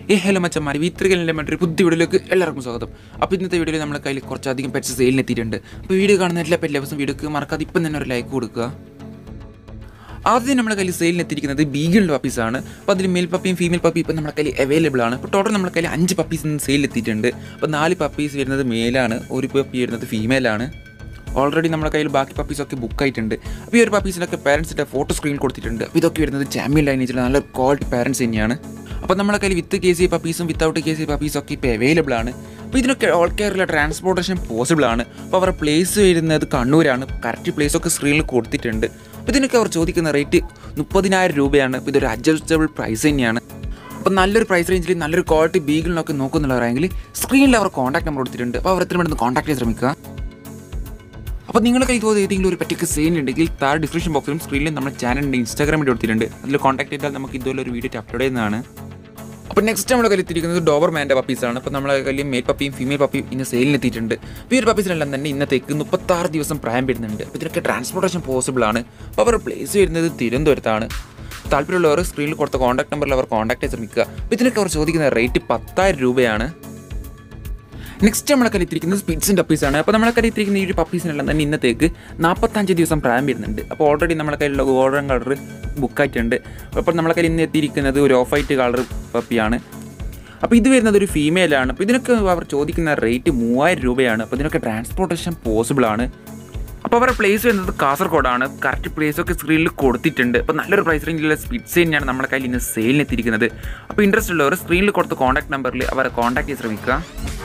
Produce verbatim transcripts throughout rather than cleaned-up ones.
ഈ ഹലോ മച്ചന്മാർ വീട്ടിലെ മറ്റൊരു പുതിയ വീഡിയോയിലേക്ക് എല്ലാവർക്കും സ്വാഗതം. അപ്പോൾ ഇന്നത്തെ വീഡിയോയിൽ നമ്മളെ കയ്യിൽ കുറച്ചധികം പെറ്റ്സ് സെയിലിന് എത്തിയിട്ടുണ്ട്. അപ്പോൾ വീഡിയോ കാണുന്ന എല്ലാ പെറ്റ് ലവേഴ്സും വീഡിയോക്ക് മറക്കാതെ ഇപ്പം തന്നെ ഒരു ലൈക്ക് കൊടുക്കുക. ആദ്യം നമ്മുടെ കയ്യിൽ സെയിലിന് എത്തിയിരിക്കുന്നത് ബീഗിൾ പപ്പീസാണ്. അപ്പോൾ അതിൽ മെയിൽ പപ്പിയും ഫീമെയിൽ പപ്പിയും ഇപ്പം നമ്മുടെ കയ്യിൽ അവൈലബിൾ ആണ്. ഇപ്പോൾ ടോട്ടൽ നമ്മുടെ കയ്യിൽ അഞ്ച് പപ്പീസ് നിന്ന് സെയിലിൽ എത്തിയിട്ടുണ്ട്. അപ്പോൾ നാല് പപ്പീസ് വരുന്നത് മെയിലാണ്, ഒരു പപ്പി വരുന്നത് ഫീമെയിലാണ്. ഓൾറെഡി നമ്മുടെ കയ്യിൽ ബാക്കി പപ്പീസൊക്കെ ബുക്ക് ആയിട്ടുണ്ട്. അപ്പോൾ ഈ ഒരു പപ്പീസിനൊക്കെ പാരൻസിൻ്റെ ഫോട്ടോ സ്ക്രീൻ കൊടുത്തിട്ടുണ്ട്. അപ്പോൾ ഇതൊക്കെ വരുന്നത് ചാമ്പ്യൻ ലൈനേജിൽ നല്ല ക്വാളിറ്റി പാരൻസ് തന്നെയാണ്. അപ്പോൾ നമ്മുടെ കയ്യിൽ വിത്ത് കെ സി പപ്പീസും വിത്തൗട്ട് കെ സി പപ്പീസൊക്കെ ഇപ്പോൾ അവൈലബിൾ ആണ്. അപ്പോൾ ഇതിനൊക്കെ ഓൾ കേരള ട്രാൻസ്പോർട്ടേഷൻ പോസിബിൾ ആണ്. അപ്പോൾ അവരുടെ പ്ലേസ് വരുന്നത് കണ്ണൂരാണ്. കറക്റ്റ് പ്ലേസൊക്കെ സ്ക്രീനിൽ കൊടുത്തിട്ടുണ്ട്. അപ്പോൾ ഇതിനൊക്കെ അവർ ചോദിക്കുന്ന റേറ്റ് മുപ്പതിനായിരം രൂപയാണ്. അപ്പോൾ ഇതൊരു അഡ്ജസ്റ്റബിൾ പ്രൈസ് തന്നെയാണ്. അപ്പോൾ നല്ലൊരു പ്രൈസ് റേഞ്ചിൽ നല്ലൊരു ക്വാളിറ്റി ബീഗിളിനൊക്കെ നോക്കുന്നുള്ളവരാണെങ്കിൽ സ്ക്രീനിൽ അവർ കോൺടാക്ട് നമ്പർ കൊടുത്തിട്ടുണ്ട്. അപ്പോൾ അവർ എത്ര പെട്ടെന്ന് കോൺടാക്ട് ചെയ്യാൻ ശ്രമിക്കുക. അപ്പോൾ നിങ്ങളുടെ കയ്യിൽ തോന്നുന്ന ഏതെങ്കിലും ഒരു പറ്റിക്ക് സെയിൽ ഉണ്ടെങ്കിൽ താഴെ ഡിസ്ക്രിപ്ഷൻ ബോക്സിലും സ്ക്രീനിലും നമ്മുടെ ചാനലിൻ്റെ ഇൻസ്റ്റാഗ്രാമിൽ കൊടുത്തിട്ടുണ്ട്. അതിൽ കോൺടാക്ട് ചെയ്താൽ നമുക്ക് ഇതുപോലെ ഒരു വീഡിയോ അപ്ലോഡ് ചെയ്യുന്നതാണ്. അപ്പോൾ നെക്സ്റ്റ് നമ്മുടെ കയ്യിൽ എത്തിയിരിക്കുന്നത് ഡോബർമാൻ്റെ പപ്പീസാണ്. അപ്പോൾ നമ്മളെ കയ്യിൽ മെയിൽ പപ്പിയും ഫീമെയിൽ പപ്പിയും ഇന്ന് സെയിലിന് എത്തിയിട്ടുണ്ട്. അപ്പോൾ ഈ ഒരു പപ്പീസിനെല്ലാം തന്നെ ഇന്നത്തേക്ക് മുപ്പത്താറ് ദിവസം പ്രായം വരുന്നുണ്ട്. അപ്പോൾ ഇതിനൊക്കെ ട്രാൻസ്പോർട്ടേഷൻ പോസിബിൾ ആണ്. അപ്പോൾ അവർ പ്ലേസ് വരുന്നത് തിരുവനന്തപുരത്താണ്. താല്പര്യമുള്ളവർ സ്ക്രീനിൽ കൊടുത്ത കോൺടാക്ട് നമ്പറിൽ അവർ കോൺടാക്ട് ചെയ്യാൻ ശ്രമിക്കുക. അപ്പോൾ ഇതിനൊക്കെ അവർ ചോദിക്കുന്ന റേറ്റ് പത്തായിരം രൂപയാണ്. നെക്സ്റ്റ് നമ്മളെ കയ്യിലിരിക്കുന്നത് സ്പിറ്റ്സിൻ്റെ പപ്പീസാണ്. അപ്പോൾ നമ്മളെ കയ്യിലിരിക്കുന്ന ഈ ഒരു പപ്പീസിനെല്ലാം തന്നെ ഇന്നത്തേക്ക് നാൽപ്പത്തഞ്ച് ദിവസം പ്രായം വരുന്നുണ്ട്. അപ്പോൾ ഓൾറെഡി നമ്മളെ കയ്യിലുള്ള ഗോൾഡൻ കളർ ബുക്കായിട്ടുണ്ട്. അപ്പോൾ നമ്മളെ കയ്യിൽ ഇന്ന് എത്തിയിരിക്കുന്നത് ഒരു ഓഫ് വൈറ്റ് കളർ പപ്പിയാണ്. അപ്പോൾ ഇത് വരുന്നത് ഒരു ഫീമെയിലാണ്. അപ്പോൾ ഇതിനൊക്കെ അവർ ചോദിക്കുന്ന റേറ്റ് മൂവായിരം രൂപയാണ്. അപ്പോൾ ഇതിനൊക്കെ ട്രാൻസ്പോർട്ടേഷൻ പോസിബിൾ ആണ്. അപ്പോൾ അവരുടെ പ്ലേസ് വരുന്നത് കാസർഗോഡാണ്. കറക്റ്റ് പ്ലേസൊക്കെ സ്ക്രീനിൽ കൊടുത്തിട്ടുണ്ട്. അപ്പോൾ നല്ലൊരു പ്രൈസ് റേഞ്ചിലുള്ള സ്പിറ്റ്സ് തന്നെയാണ് നമ്മുടെ കയ്യിൽ ഇന്ന് സെയിലിന് എത്തിയിരിക്കുന്നത്. അപ്പോൾ ഇൻട്രസ്റ്റ് ഉള്ളവർ സ്ക്രീനിൽ കൊടുത്ത കോൺടാക്ട് നമ്പറിൽ അവരെ കോൺടാക്ട് ചെയ്യാൻ ശ്രമിക്കുക.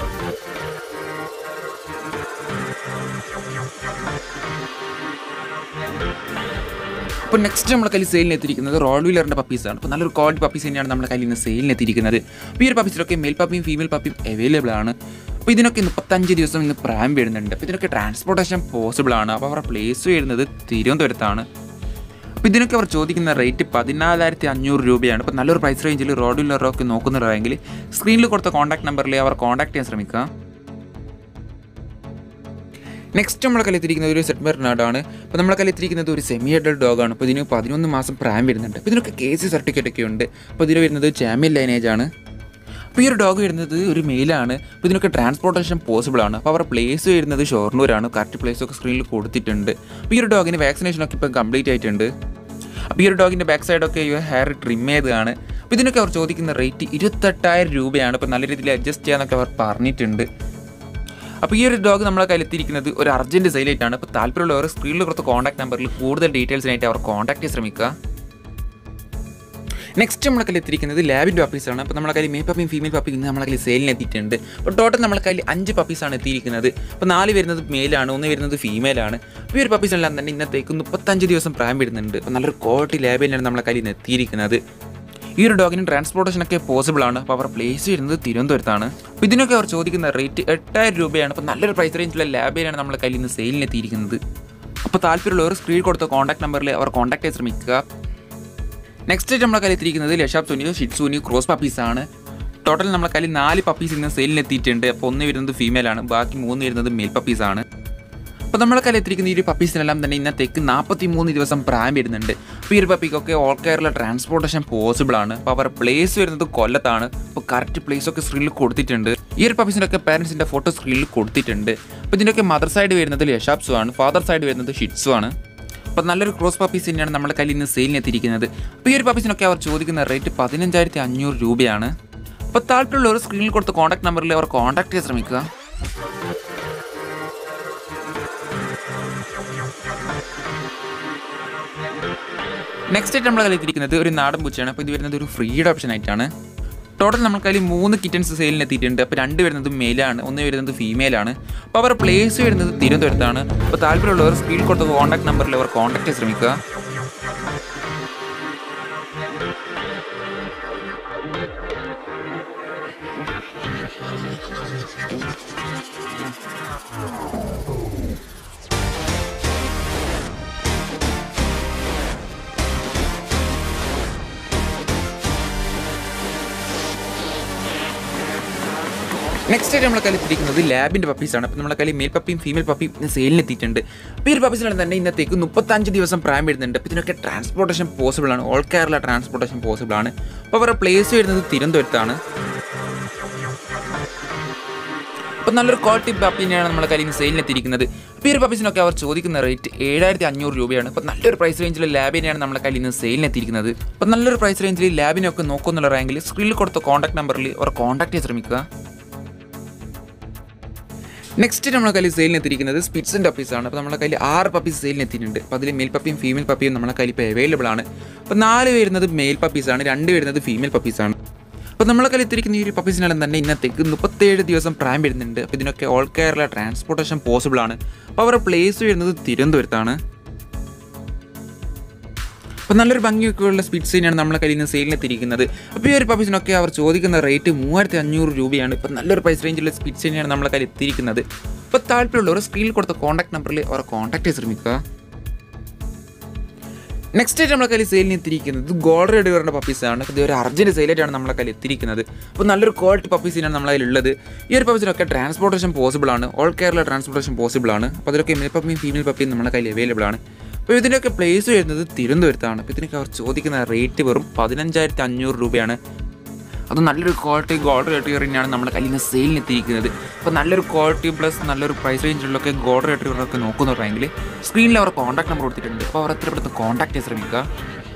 അപ്പോൾ നെക്സ്റ്റ് നമ്മുടെ കയ്യിൽ സെയിലിന് എത്തിയിരിക്കുന്നത് റോഡ് വീലറിൻ്റെ പപ്പീസാണ്. അപ്പോൾ നല്ലൊരു ക്വാളിറ്റി പപ്പീസ് തന്നെയാണ് നമ്മുടെ കയ്യിൽ നിന്ന് സെയിലിന് എത്തിയിരിക്കുന്നത്. അപ്പോൾ ഈ ഒരു പപ്പീസിലൊക്കെ മെയിൽ പപ്പിയും ഫീമെയിൽ പപ്പിയും അവൈലബിൾ ആണ്. അപ്പോൾ ഇതിനൊക്കെ മുപ്പത്തഞ്ച് ദിവസം ഇന്ന് പ്രായം വരുന്നുണ്ട്. അപ്പോൾ ഇതിനൊക്കെ ട്രാൻസ്പോർട്ടേഷൻ പോസിബിൾ ആണ്. അപ്പോൾ അവരുടെ പ്ലേസ് വരുന്നത് തിരുവനന്തപുരത്താണ്. അപ്പോൾ ഇതിനൊക്കെ അവർ ചോദിക്കുന്ന റേറ്റ് പതിനാലായിരത്തി അഞ്ഞൂറ് രൂപയാണ്. അപ്പോൾ നല്ലൊരു പ്രൈസ് റേഞ്ചിൽ റോഡ് വീലറൊക്കെ നോക്കുന്നവരാണെങ്കിൽ സ്ക്രീനിൽ കൊടുത്ത കോൺടാക്ട് നമ്പറിൽ അവർ കോൺടാക്ട് ചെയ്യാൻ ശ്രമിക്കുക. നെക്സ്റ്റ് നമ്മളെ കയ്യിലെത്തിയിരിക്കുന്നത് ഒരു സെറ്റ് ബെർനാർഡാണ്. അപ്പോൾ നമ്മളെ കയ്യിലെത്തിയിരിക്കുന്നത് ഒരു സെമി അഡൽട്ട് ഡോഗാണ്. അപ്പോൾ ഇതിന് പതിനൊന്ന് മാസം പ്രായം വരുന്നുണ്ട്. അപ്പോൾ ഇതിനൊക്കെ കെ സി സർട്ടിഫിക്കറ്റ് ഒക്കെ ഉണ്ട്. അപ്പോൾ ഇതിന് വരുന്നത് ചാമ്പ്യൻ ലൈനേജ് ആണ്. അപ്പോൾ ഈ ഒരു ഡോഗ് വരുന്നത് ഒരു മെയിലാണ്. അപ്പോൾ ഇതിനൊക്കെ ട്രാൻസ്പോർട്ടേഷൻ പോസിബിൾ ആണ്. അപ്പോൾ അവരുടെ പ്ലേസ് വരുന്നത് ഷൊർണൂരാണ്. കറക്റ്റ് പ്ലേസൊക്കെ സ്ക്രീനിൽ കൊടുത്തിട്ടുണ്ട്. അപ്പോൾ ഈ ഒരു ഡോഗിന് വാക്സിനേഷനൊക്കെ ഇപ്പോൾ കംപ്ലീറ്റ് ആയിട്ടുണ്ട്. അപ്പോൾ ഈ ഒരു ഡോഗിൻ്റെ ബാക്ക് സൈഡൊക്കെ ഈ ഹെയർ ട്രിം ചെയ്തതാണ്. അപ്പോൾ ഇതിനൊക്കെ അവർ ചോദിക്കുന്ന റേറ്റ് ഇരുപത്തെട്ടായിരം രൂപയാണ്. അപ്പോൾ നല്ല രീതിയിൽ അഡ്ജസ്റ്റ് ചെയ്യാനൊക്കെ അവർ പറഞ്ഞിട്ടുണ്ട്. അപ്പോൾ ഈ ഒരു ഡോഗ് നമ്മളെ കയ്യിലെത്തിയിരിക്കുന്നത് ഒരു അർജൻറ്റ് സെയിലായിട്ടാണ്. അപ്പോൾ താല്പര്യമുള്ളവർ സ്ക്രീനിൽ കൊടുത്ത കോൺടാക്ട് നമ്പറിൽ കൂടുതൽ ഡീറ്റെയിൽസിനായിട്ട് അവർ കോൺടാക്ട് ചെയ്യാൻ ശ്രമിക്കുക. നെക്സ്റ്റ് നമ്മളെ കയ്യിൽ എത്തിയിരിക്കുന്നത് ലാബിൻ്റെ പപ്പീസാണ്. അപ്പോൾ നമ്മളെ കയ്യിൽ മെയിൽ പപ്പിയും ഫീമെയിൽ പപ്പിയും ഇന്ന് നമ്മളെ കയ്യിൽ സെയിലിന് എത്തിയിട്ടുണ്ട്. അപ്പോൾ ടോട്ടൽ നമ്മളെ കയ്യിൽ അഞ്ച് പപ്പീസാണ് എത്തിയിരിക്കുന്നത്. അപ്പോൾ നാല് വരുന്നത് മെയിലാണ്, ഒന്ന് വരുന്നത് ഫീമെയിലാണ്. അപ്പോൾ ഈ ഒരു പപ്പീസെല്ലാം തന്നെ ഇന്നത്തേക്ക് മുപ്പത്തഞ്ച് ദിവസം പ്രായം വരുന്നുണ്ട്. അപ്പോൾ നല്ലൊരു ക്വാളിറ്റി ലാബ് തന്നെയാണ് നമ്മളെ കയ്യിൽ നിന്ന് എത്തിയിരിക്കുന്നത്. ഈ ഒരു ഡോഗിന് ട്രാൻസ്പോർട്ടേഷനൊക്കെ പോസിബിൾ ആണ്. അപ്പോൾ അവർ പ്ലേസ് വരുന്നത് തിരുവനന്തപുരത്താണ്. അപ്പോൾ ഇതിനൊക്കെ അവർ ചോദിക്കുന്ന റേറ്റ് എട്ടായിരം രൂപയാണ്. അപ്പോൾ നല്ലൊരു പ്രൈസ് റേഞ്ചിലുള്ള ലാബിലാണ് നമ്മളെ കയ്യിൽ നിന്ന് സെയിലിന് എത്തിയിരിക്കുന്നത്. അപ്പോൾ താല്പര്യമുള്ളവർ സ്ക്രീൻ കൊടുത്ത കോൺടാക്ട് നമ്പറിൽ അവർ കോൺടാക്ട് ചെയ്യാൻ ശ്രമിക്കുക. നെക്സ്റ്റ് നമ്മളെ കയ്യിൽ എത്തിയിരിക്കുന്നത് ലഷാബ് സോനിയോ ഷിറ്റ്സൂനിയോ ക്രോസ് പപ്പീസാണ്. ടോട്ടൽ നമ്മളെ കയ്യിൽ നാല് പപ്പീസ് ഇന്ന് സെയിലിന് എത്തിയിട്ടുണ്ട്. അപ്പോൾ ഒന്ന് വരുന്നത് ഫീമെയിലാണ്, ബാക്കി മൂന്ന് വരുന്നത് മെയിൽ പപ്പീസാണ്. അപ്പോൾ നമ്മളെ കയ്യിൽ എത്തിയിരിക്കുന്ന ഈ ഒരു പപ്പീസിനെല്ലാം തന്നെ ഇന്നത്തേക്ക് നാൽപ്പത്തി മൂന്ന് ദിവസം പ്രായം വരുന്നുണ്ട്. അപ്പോൾ ഈ ഒരു പപ്പിക്കൊക്കെ ഓൾ കേരള ട്രാൻസ്പോർട്ടേഷൻ പോസിബിൾ ആണ്. അപ്പോൾ അവർ പ്ലേസ് വരുന്നത് കൊല്ലത്താണ്. അപ്പോൾ കറക്റ്റ് പ്ലേസൊക്കെ സ്ക്രീനിൽ കൊടുത്തിട്ടുണ്ട്. ഈ ഒരു പപ്പീസിൻ്റെയൊക്കെ പാരൻസിൻ്റെ ഫോട്ടോ സ്ക്രീനിൽ കൊടുത്തിട്ടുണ്ട്. അപ്പോൾ ഇതിൻ്റെയൊക്കെ മദർ സൈഡ് വരുന്നത് ലഷാബ്സു ആണ്, ഫാദർ സൈഡ് വരുന്നത് ഷിറ്റ്സു ആണ്. അപ്പോൾ നല്ലൊരു ക്രോസ് പപ്പീസ് തന്നെയാണ് നമ്മുടെ കയ്യിൽ ഇന്ന് സെയിലിന് എത്തിയിരിക്കുന്നത്. അപ്പോൾ ഈ ഒരു പപ്പീസിനൊക്കെ അവർ ചോദിക്കുന്ന റേറ്റ് പതിനഞ്ചായിരത്തി അഞ്ഞൂറ് രൂപയാണ്. അപ്പോൾ താല്പര്യമുള്ളവർ സ്ക്രീനിൽ കൊടുത്ത കോൺടാക്ട് നമ്പറിൽ അവർ കോൺടാക്ട് ചെയ്യാൻ ശ്രമിക്കുക. നെക്സ്റ്റ് ആയിട്ട് നമ്മളെ കയ്യിലെത്തിയിരിക്കുന്നത് ഒരു നാടൻ പൂച്ചയാണ്. അപ്പോൾ ഇത് വരുന്നത് ഒരു ഫ്രീഡ് ഓപ്ഷൻ ആയിട്ടാണ്. ടോട്ടൽ നമ്മൾ കയ്യിൽ മൂന്ന് കിറ്റൻസ് സെയിലിന് എത്തിയിട്ടുണ്ട്. അപ്പോൾ രണ്ട് വരുന്നത് മെയിലാണ്, ഒന്ന് വരുന്നത് ഫീമെയിലാണ്. അപ്പോൾ അവർ പ്ലേസ് വരുന്നത് തിരുവനന്തപുരത്താണ്. അപ്പോൾ താല്പര്യമുള്ളവർ സ്ക്രീനിൽ കൊടുത്ത കോൺടാക്ട് നമ്പറിൽ അവർ കോൺടാക്ട് ചെയ്യാൻ ശ്രമിക്കുക. നെക്സ്റ്റ് ആയിട്ട് നമ്മളെ കയ്യിൽ എത്തിയിരിക്കുന്നത് ലാബിൻ്റെ പപ്പീസാണ്. അപ്പോൾ നമ്മളെ കയ്യിൽ മെയിൽ പപ്പിയും ഫീമെയിൽ പപ്പിയും സെയിലിന് എത്തിയിട്ടുണ്ട്. അപ്പോൾ ഈ ഒരു പപ്പീസിലാണ് തന്നെ ഇന്നത്തേക്ക് മുപ്പത്തഞ്ച് ദിവസം പ്രായം വരുന്നുണ്ട്. അപ്പോൾ ഇതിനൊക്കെ ട്രാൻസ്പോർട്ടേഷൻ പോസിബിൾ ആണ്. ഓൾ കേരള ട്രാൻസ്പോർട്ടേഷൻ പോസിബിൾ ആണ്. അപ്പോൾ അവരുടെ പ്ലേസ് വരുന്നത് തിരുവനന്തപുരത്താണ്. അപ്പോൾ നല്ലൊരു ക്വാളിറ്റി പപ്പീനെയാണ് നമ്മളെ കയ്യിൽ നിന്ന് സെയിലിനെത്തിയിരിക്കുന്നത്. അപ്പോൾ ഈ ഒരു പപ്പീസിനൊക്കെ അവർ ചോദിക്കുന്ന റേറ്റ് ഏഴായിരത്തി അഞ്ഞൂറ് രൂപയാണ്. അപ്പോൾ നല്ലൊരു പ്രൈസ് റേഞ്ചിൽ ലാബിനെയാണ് നമ്മളെ കയ്യിൽ നിന്ന് സെയിലിനെത്തിയിരിക്കുന്നത്. അപ്പോൾ നല്ലൊരു പ്രൈസ് റേഞ്ചിൽ ലാബിനൊക്കെ നോക്കുന്നുള്ള റാങ്കിൽ സ്ക്രീനിൽ കൊടുത്ത കോൺടാക്ട് നമ്പറിൽ അവർ കോൺടാക്ട് ചെയ്യാൻ ശ്രമിക്കുക. നെക്സ്റ്റ് നമ്മളെ കയ്യിൽ സെയിലിനെത്തിയിരിക്കുന്നത് സ്പിറ്റ്സിൻ്റെ പപ്പീസാണ്. അപ്പോൾ നമ്മളെ കയ്യിൽ ആറ് പപ്പീസ് സെയിലിനെത്തിയിട്ടുണ്ട്. അപ്പോൾ അതിൽ മെയിൽ പപ്പിയും ഫീമെയിൽ പപ്പിയും നമ്മളെ കയ്യിൽ ഇപ്പോൾ അവൈലബിൾ ആണ്. അപ്പോൾ നാല് വരുന്നത് മെയിൽ പപ്പീസാണ്, രണ്ട് വരുന്നത് ഫീമെയിൽ പപ്പീസാണ്. അപ്പോൾ നമ്മളെ കയ്യിൽ എത്തിയിരിക്കുന്ന ഈ ഒരു പപ്പീസിനെല്ലാം തന്നെ ഇന്നത്തേക്ക് മുപ്പത്തേഴ് ദിവസം പ്രായം വരുന്നുണ്ട്. അപ്പോൾ ഇതിനൊക്കെ ഓൾ കേരള ട്രാൻസ്പോർട്ടേഷൻ പോസിബിൾ ആണ്. അപ്പോൾ അവരുടെ പ്ലേസ് വരുന്നത് തിരുവനന്തപുരത്താണ്. അപ്പോൾ നല്ലൊരു ഭംഗിയൊക്കെയുള്ള സ്പിറ്റ്സിനെയാണ് നമ്മളെ കയ്യിൽ നിന്ന് സെയിലിനെത്തിയിരിക്കുന്നത്. അപ്പോൾ ഈ ഒരു പപ്പീസിനൊക്കെ അവർ ചോദിക്കുന്ന റേറ്റ് മൂവായിരത്തി അഞ്ഞൂറ് രൂപയാണ്. ഇപ്പോൾ നല്ലൊരു പ്രൈസ് റേഞ്ചിലുള്ള സ്പിറ്റ്സിനെയാണ് നമ്മളെ കയ്യിൽ എത്തിയിരിക്കുന്നത്. അപ്പോൾ താല്പര്യമുള്ളവർ സ്ക്രീനിൽ കൊടുത്ത കോൺടാക്ട് നമ്പറിൽ അവരെ കോൺടാക്ട് ചെയ്യാൻ ശ്രമിക്കുക. നെക്സ്റ്റ് ആയിട്ട് നമ്മളെ കയ്യിൽ സെയിലിന് എത്തിയിരിക്കുന്നത് ഗോൾഡ് റെഡിവറിൻ്റെ പപ്പീസാണ്. ഇത് ഒരു അർജൻറ്റ് സെയിലായിട്ടാണ് നമ്മളെ കയ്യിൽ എത്തിയിരിക്കുന്നത്. അപ്പോൾ നല്ലൊരു ക്വാളിറ്റി പപ്പീസിനാണ് നമ്മളെ കയ്യിലുള്ളത്. ഈ ഒരു പപ്പീസിനൊക്കെ ട്രാൻസ്പോർട്ടേഷൻ പോസിബിൾ ആണ്, ഓൾ കേരള ട്രാൻസ്പോർട്ടേഷൻ പോസിബിൾ ആണ്. അപ്പോൾ അതിലൊക്കെ മെയിൽ പപ്പിയും ഫീമെയിൽ പപ്പിയും നമ്മളെ കയ്യിൽ അവൈലബിൾ ആണ്. അപ്പോൾ ഇതിൻ്റെയൊക്കെ പ്ലേസ് വരുന്നത് തിരുവനന്തപുരത്താണ്. അപ്പോൾ ഇതിനൊക്കെ അവർ ചോദിക്കുന്ന റേറ്റ് വെറും പതിനഞ്ചായിരത്തി അഞ്ഞൂറ് രൂപയാണ്. അത് നല്ലൊരു ക്വാളിറ്റി ഗോൾഡ് റെഡിവറിനാണ് നമ്മുടെ കയ്യിൽ നിന്ന് സെയിലിനെത്തിയിരിക്കുന്നത്. അപ്പോൾ നല്ലൊരു ക്വാളിറ്റി പ്ലസ് നല്ലൊരു പ്രൈസ് റേഞ്ചിലൊക്കെ ഗോൾഡ് റെഡിവറൊക്കെ നോക്കുന്നവരാണെങ്കിൽ സ്ക്രീനിൽ അവർ കോൺടാക്ട് നമ്പർ കൊടുത്തിട്ടുണ്ട്. അപ്പോൾ അവർ എത്ര പെട്ടെന്ന് കോൺടാക്ട് ചെയ്യാൻ ശ്രമിക്കുക.